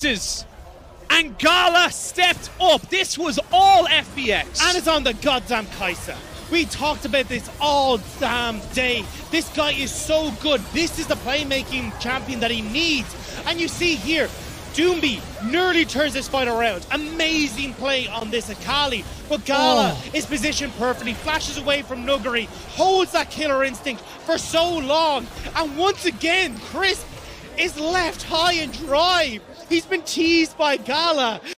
And Gala stepped up. This was all FBX. And it's on the goddamn Kai'Sa. We talked about this all damn day. This guy is so good. This is the playmaking champion that he needs. And you see here, Doombi nearly turns this fight around. Amazing play on this Akali. But Gala is positioned perfectly, flashes away from Nuguri, holds that killer instinct for so long. And once again, Crisp is left high and dry. He's been teased by Gala.